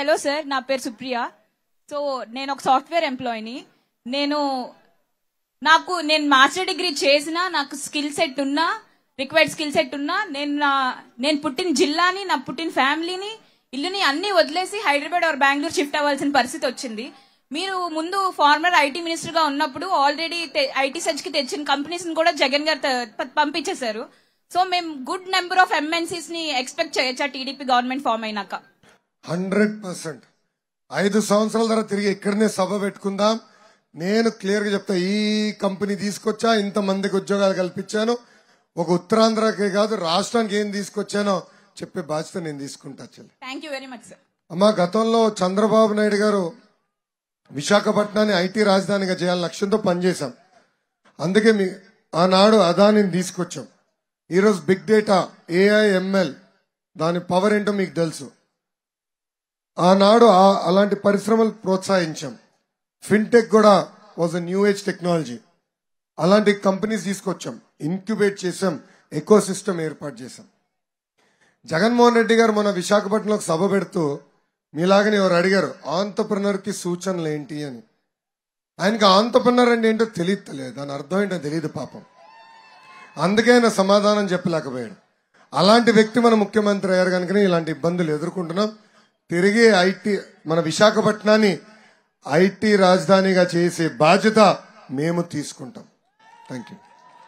Hello sir, నా పేరు Supriya. So నేను ఒక సాఫ్ట్వేర్ ఎంప్లాయీని. నేను మాస్టర్ డిగ్రీ చేసినా, నాకు స్కిల్ సెట్ ఉన్నా, రిక్వైర్డ్ స్కిల్ సెట్ ఉన్నా, నేను పుట్టిన జిల్లాని, నా పుట్టిన ఫ్యామిలీని, ఇల్లుని అన్ని వదిలేసి హైదరాబాద్ ఆర్ బెంగళూరు షిఫ్ట్ అవ్వాల్సిన పరిస్థితి వచ్చింది. మీరు ముందు ఫార్మర్ ఐటీ మినిస్టర్ గా ఉన్నప్పుడు ఆల్రెడీ ఐటీ సెర్చ్ కి తెచ్చిన కంపెనీస్ ని కూడా జగన్ గారు పంపించేశారు. సో మేము గుడ్ నెంబర్ ఆఫ్ ఎంఎన్సీస్ ని ఎక్స్పెక్ట్ చేయొచ్చా టీడీపీ గవర్నమెంట్ ఫామ్ అయినాక? 100%. 5 సంవత్సరాల తర్వాత తిరిగి ఇక్కడనే సభ పెట్టుకుందాం. నేను క్లియర్ గా చెప్తా, ఈ కంపెనీ తీసుకొచ్చా, ఇంతమందికి ఉద్యోగాలు కల్పించాను, ఒక ఉత్తరాంధ్రకే కాదు రాష్ట్రానికి ఏం తీసుకొచ్చానో చెప్పే బాధ్యత నేను తీసుకుంటా. Thank you very much sir. అమ్మా, గతంలో చంద్రబాబు నాయుడు గారు విశాఖపట్నాన్ని ఐటీ రాజధానిగా చేయాలని లక్ష్యంతో పనిచేశాం. అందుకే ఆనాడు అదానిని తీసుకొచ్చాం. ఈరోజు బిగ్ డేటా, ఏఐ, ఎంఎల్ దాని పవర్ ఏంటో మీకు తెలుసు. ఆనాడు అలాంటి పరిశ్రమలు ప్రోత్సహించాం. ఫిన్టెక్ కూడా was a new age technology. అలాంటి కంపెనీస్ తీసుకొచ్చాం, ఇంక్యుబేట్ చేసాం, ఎకో సిస్టమ్ ఏర్పాటు చేశాం. జగన్మోహన్ రెడ్డి గారు మన విశాఖపట్నంలో సభ పెడుతూ మీలాగని ఎవరు అడిగారు ఆంటర్‌ప్రెన్యూర్ కి సూచనలు ఏంటి అని. ఆయనకి ఆంటర్‌ప్రెన్యూర్ అంటే ఏంటో తెలియట్లేదు, దాని అర్థం ఏంటో తెలియదు పాపం. అందుకే ఆయన సమాధానం చెప్పలేకపోయాడు. అలాంటి వ్యక్తి మన ముఖ్యమంత్రి అయ్యారు కనుకనే ఇలాంటి ఇబ్బందులు ఎదుర్కొంటున్నాం. తిరిగి మన విశాఖపట్నాన్ని ఐటీ రాజధానిగా చేసే బాధ్యత మేము తీసుకుంటాం. Thank you.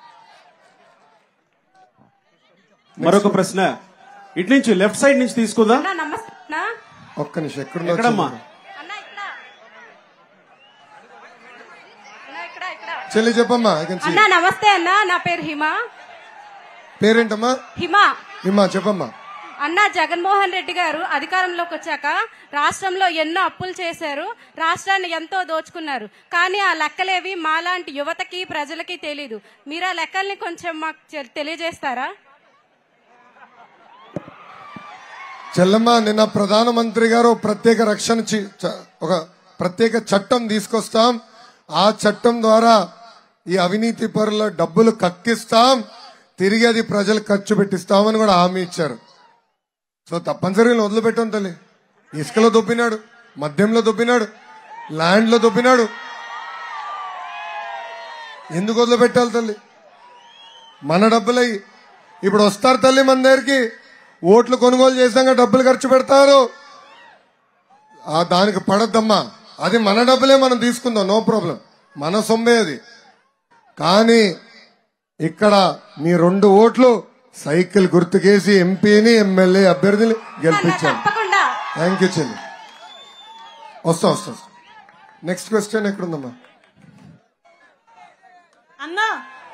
మరొక ప్రశ్న ఇటు నుంచి లెఫ్ట్ సైడ్ నుంచి తీసుకుందాం. ఒక్క నిమిషం, ఎక్కడమ్మా చెల్లి చెప్పమ్మా. అన్నా నమస్తే అన్న, నా పేరు హిమ. పేరేంటమ్మా? హిమ చెప్పమ్మా. అన్న, జగన్మోహన్ రెడ్డి గారు అధికారంలోకి వచ్చాక రాష్ట్రంలో ఎన్నో అప్పులు చేశారు, రాష్ట్రాన్ని ఎంతో దోచుకున్నారు. కానీ ఆ లెక్కలేవి మాలాంటి యువతకి ప్రజలకి తెలీదు. మీరు ఆ లెక్కల్ని కొంచెం మాకు తెలియజేస్తారా? చెల్లమ్మ, నిన్న ప్రధానమంత్రి గారు ప్రత్యేక ఒక ప్రత్యేక చట్టం తీసుకొస్తాం. ఆ చట్టం ద్వారా ఈ అవినీతి పరుల డబ్బులు కక్కిస్తాం, తిరిగి అది ప్రజలు ఖర్చు పెట్టిస్తామని కూడా హామీ ఇచ్చారు. సో తప్పనిసరిగా వదిలిపెట్టాం తల్లి. ఇసుకలో దొబ్బినాడు, మద్యంలో దొబ్బినాడు, ల్యాండ్ లో దొబ్బినాడు. ఎందుకు వదిలిపెట్టాలి తల్లి? మన డబ్బులయ్యి ఇప్పుడు వస్తారు తల్లి మన దగ్గరికి, ఓట్లు కొనుగోలు చేసాక డబ్బులు ఖర్చు పెడతారు. దానికి పడద్దమ్మా, అది మన డబ్బులే, మనం తీసుకుందాం, నో ప్రాబ్లం, మన సొమ్మే అది. కానీ ఇక్కడ మీ 2 ఓట్లు సైకిల్ గుర్తుకేసి ఎంపీని, ఎమ్మెల్యే అభ్యర్థిని గెలిపించాను. థ్యాంక్ యూ చెల్లి. వస్తా. నెక్స్ట్ క్వశ్చన్ ఎక్కడుందమ్మా? అన్నా,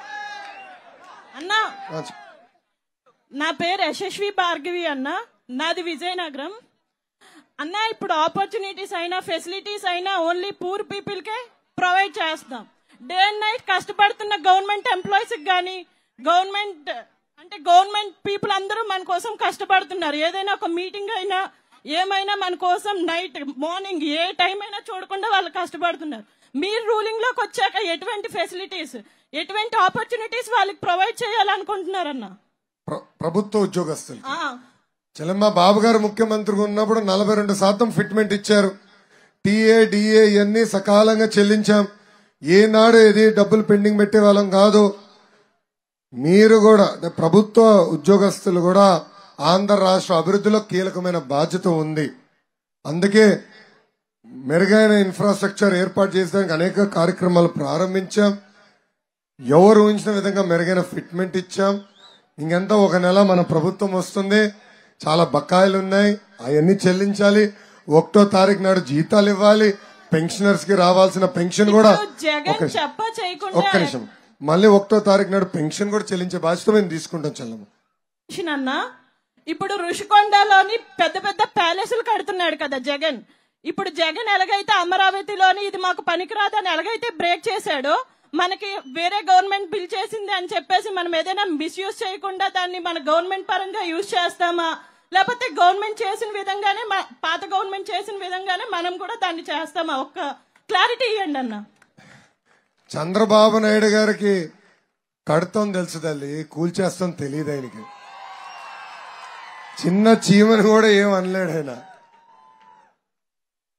నా పేరు యశస్వి భార్గవి అన్న, నాది విజయనగరం అన్న. ఇప్పుడు ఆపర్చునిటీస్ అయినా ఫెసిలిటీస్ అయినా ఓన్లీ పూర్ పీపుల్ కే ప్రొవైడ్ చేస్తాం. డే అండ్ నైట్ కష్టపడుతున్న గవర్నమెంట్ ఎంప్లాయీస్ కానీ, గవర్నమెంట్ పీపుల్ అందరూ మన కోసం కష్టపడుతున్నారు. ఏదైనా ఒక మీటింగ్ అయినా ఏమైనా మన కోసం నైట్ మార్నింగ్ ఏ టైం అయినా చూడకుండా వాళ్ళు కష్టపడుతున్నారు. మీరు రూలింగ్ లోకి వచ్చాక ఎటువంటి ఫెసిలిటీస్, ఎటువంటి ఆపర్చునిటీస్ వాళ్ళకి ప్రొవైడ్ చేయాలనుకుంటున్నారన్న? ప్రభుత్వ ఉద్యోగస్తులు చెల్లమ్మ, బాబు గారు ముఖ్యమంత్రిగా ఉన్నప్పుడు 42% ఫిట్మెంట్ ఇచ్చారు. టీఏ, డిఏ ఇవన్నీ సకాలంగా చెల్లించాం. ఏనాడు ఇది డబ్బులు పెండింగ్ పెట్టే వాళ్ళం కాదు. మీరు కూడా ప్రభుత్వ ఉద్యోగస్తులు కూడా ఆంధ్ర రాష్ట్ర అభివృద్ధిలో కీలకమైన బాధ్యత ఉంది. అందుకే మెరుగైన ఇన్ఫ్రాస్ట్రక్చర్ ఏర్పాటు చేసేందుకు అనేక కార్యక్రమాలు ప్రారంభించాం. ఎవరు ఊహించిన విధంగా మెరుగైన ఫిట్మెంట్ ఇచ్చాం. ఇంకెంత 1 నెల మన ప్రభుత్వం వస్తుంది, చాలా బకాయిలు ఉన్నాయి, అవన్నీ చెల్లించాలి. 1వ తారీఖు నాడు జీతాలు ఇవ్వాలి, పెన్షనర్స్ కి రావాల్సిన పెన్షన్ కూడా. ఒక్క నిమిషం, మళ్ళీ 1వ తారీఖు నాడు పెన్షన్ కూడా చెల్లించే బాధ్యత మేము తీసుకుంటాం చెల్లమ్మ. ఇప్పుడు ఋషికొండలోని పెద్ద పెద్ద ప్యాలెస్లు కడుతున్నాడు కదా జగన్. ఇప్పుడు జగన్ ఎలాగైతే అమరావతిలోని ఇది మాకు పనికిరాదని ఎలాగైతే బ్రేక్ చేశాడో, మనకి వేరే గవర్నమెంట్ బిల్ చేసింది అని చెప్పేసి మనం ఏదైనా మిస్యూజ్ చేయకుండా దాన్ని మన గవర్నమెంట్ పరంగా యూజ్ చేస్తామా, లేకపోతే గవర్నమెంట్ చేసిన విధంగానే, పాత గవర్నమెంట్ చేసిన విధంగానే మనం కూడా దాన్ని చేస్తామా? ఒక్క క్లారిటీ ఇవ్వండి అన్న. చంద్రబాబు నాయుడు గారికి కడతాం తెలుసు తల్లి, కూల్చేస్తాం తెలియదు ఆయనకి. చిన్న చీమని కూడా ఏం అనలేడు ఆయన.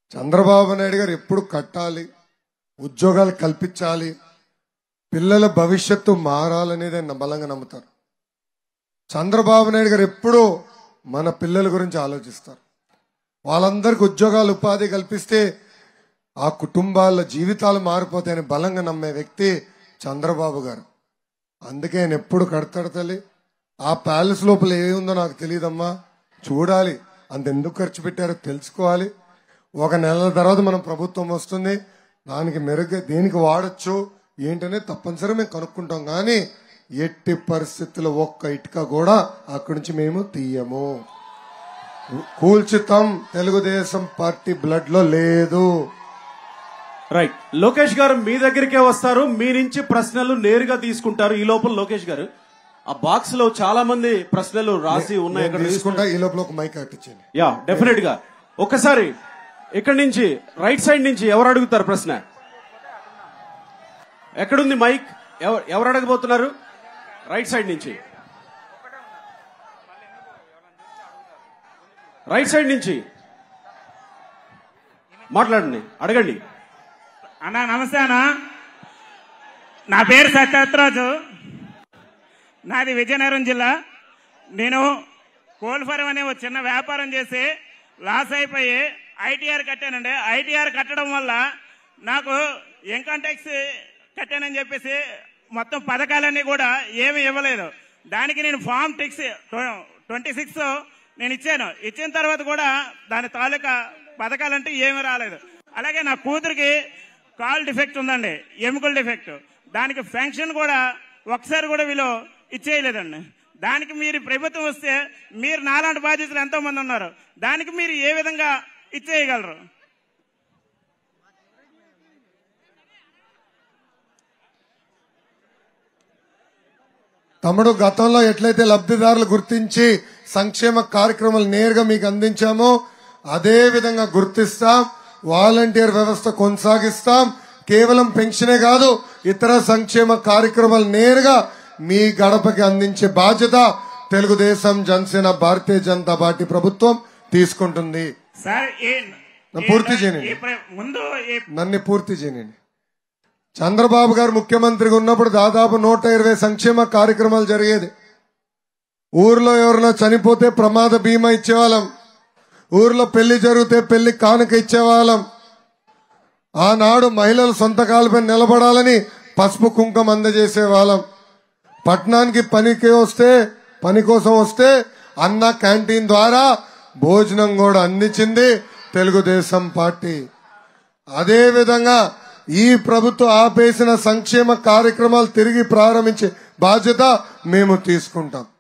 చంద్రబాబు నాయుడు గారు ఎప్పుడు కట్టాలి, ఉద్యోగాలు కల్పించాలి, పిల్లల భవిష్యత్తు మారాలనేది ఆయన బలంగా నమ్ముతారు. చంద్రబాబు నాయుడు గారు ఎప్పుడూ మన పిల్లల గురించి ఆలోచిస్తారు. వాళ్ళందరికీ ఉద్యోగాలు, ఉపాధి కల్పిస్తే ఆ కుటుంబాల జీవితాలు మారిపోతాయని బలంగా నమ్మే వ్యక్తి చంద్రబాబు గారు. అందుకే ఆయన ఎప్పుడు కడతాడు తల్లి. ఆ ప్యాలెస్ లోపల ఏముందో నాకు తెలియదమ్మా, చూడాలి. అంత ఎందుకు ఖర్చు పెట్టారో తెలుసుకోవాలి. ఒక నెలల తర్వాత మనం ప్రభుత్వం వస్తుంది, దానికి మెరుగ్గా దేనికి వాడచ్చు ఏంటనేది తప్పనిసరిగా మేము కనుక్కుంటాం. కానీ ఎట్టి పరిస్థితుల్లో ఒక్క ఇటుక కూడా అక్కడి నుంచి మేము తీయము. కూల్చితం తెలుగుదేశం పార్టీ బ్లడ్ లో లేదు. రైట్. లోకేష్ గారు మీ దగ్గరికే వస్తారు, మీ నుంచి ప్రశ్నలు నేరుగా తీసుకుంటారు. ఈ లోపల లోకేష్ గారు ఆ బాక్స్ లో చాలా మంది ప్రశ్నలు రాసి ఉన్నాయి, అక్కడ తీసుకుంటా. ఈ లోపల ఒక మైక్ అట్టించండి. యా, డెఫినెట్ గా. ఒకసారి ఇక్కడి నుంచి రైట్ సైడ్ నుంచి ఎవరు అడుగుతారు ప్రశ్న? ఎక్కడుంది మైక్? ఎవరు అడగబోతున్నారు? రైట్ సైడ్ నుంచి, రైట్ సైడ్ నుంచి మాట్లాడండి, అడగండి. అన్నా నమస్తే అన్నా, నా పేరు సత్యరాజు, నాది విజయనగరం జిల్లా. నేను కోల్ ఫారం అనే ఒక చిన్న వ్యాపారం చేసి లాస్ అయిపోయి ఐటీఆర్ కట్టానండి. ఐటీఆర్ కట్టడం వల్ల నాకు ఇన్కమ్ ట్యాక్స్ కట్టానని చెప్పేసి మొత్తం పథకాలన్నీ కూడా ఏమి ఇవ్వలేదు. దానికి నేను ఫామ్ 26 నేను ఇచ్చాను. ఇచ్చిన తర్వాత కూడా దాని తాలూకా పథకాలంటే ఏమీ రాలేదు. అలాగే నా కూతురికి కాల్ డిఫెక్ట్ ఉందండి, ఎముకల డిఫెక్ట్. దానికి పెన్షన్ కూడా ఒకసారి కూడా వీళ్ళు ఇచ్చేయలేదండి. దానికి మీరు ప్రభుత్వం వస్తే, మీరు నాలాంటి బాధ్యతలు ఎంతో మంది ఉన్నారు, దానికి మీరు ఏ విధంగా ఇచ్చేయగలరు? తమ్ముడు, గతంలో ఎట్లయితే లబ్ధిదారులు గుర్తించి సంక్షేమ కార్యక్రమాలు నేరుగా మీకు అందించామో అదే విధంగా గుర్తిస్తాం. వాలంటీర్ వ్యవస్థ కొనసాగిస్తాం. కేవలం పెన్షనే కాదు, ఇతర సంక్షేమ కార్యక్రమాలు నేరుగా మీ గడపకి అందించే బాధ్యత తెలుగుదేశం, జనసేన, భారతీయ జనతా పార్టీ ప్రభుత్వం తీసుకుంటుంది. పూర్తి చేయండి, నన్ను పూర్తి చేయండి. చంద్రబాబు గారు ముఖ్యమంత్రిగా ఉన్నప్పుడు దాదాపు 120 సంక్షేమ కార్యక్రమాలు జరిగేది. ఊర్లో ఎవరైనా చనిపోతే ప్రమాద బీమా ఇచ్చేవాళ్ళం, ఊర్లో పెళ్లి జరిగితే పెళ్లి కానుక ఇచ్చేవాళ్ళం. ఆనాడు మహిళలు సొంత కాలుపై నిలబడాలని పసుపు కుంకుమ అందజేసేవాళ్ళం. పట్టణానికి పని కోసం వస్తే అన్న క్యాంటీన్ ద్వారా భోజనం కూడా అందించింది తెలుగుదేశం పార్టీ. అదే విధంగా ఈ ప్రభుత్వం ఆపేసిన సంక్షేమ కార్యక్రమాలు తిరిగి ప్రారంభించే బాధ్యత మేము తీసుకుంటాం.